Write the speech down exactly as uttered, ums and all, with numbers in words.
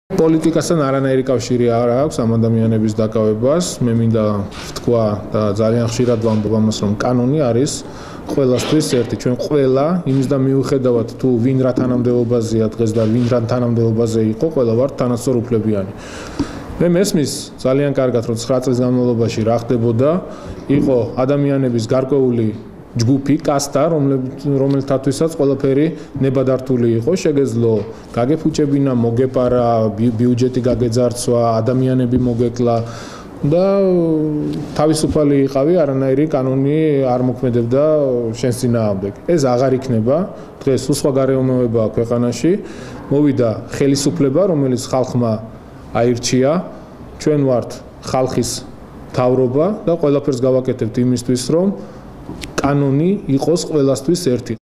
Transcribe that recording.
პოლიტიკასთან არანაირი კავშირი არ აქვს ამ ადამიანების დაკავებას. მე მინდა ვთქვა და ძალიან ხშირად ვამბობ ამას, რომ კანონი არის ყველასთვის ერთი. ჩვენ ყველა იმის და მიუხედავად თუ ვინ რა თანამდებობაზეა დღეს და ვინ რა თანამდებობაზე იყო, ყველა ვართ თანასწორუფლებიანი. მე მესმის ძალიან კარგად, რომ ცხრა წლის განმავლობაში რა ხდებოდა, იყო ადამიანების გარკვეული ჯგუფი, კასტა, რომელთათვისაც ყველაფერი ნებადართული იყო, შეგეძლო გაგეფუჭებინა, მოგეპარა, ბიუჯეტი გაგეძარცვა, ადამიანები მოგეკლა და თავისუფალი იყავი, არანაირი კანონი არ მოქმედებდა შენს წინააღმდეგ. ეს აღარ იქნება, დღეს უსხვა გარეუბნებაა ქვეყანაში, მოვიდა ხელისუფლება, რომელიც ხალხმა აირჩია, ჩვენ ვართ ხალხის მთავრობა და ყველაფერს გავაკეთებთ იმისთვის, რომ კანონი იყოს ყველასთვის ერთი.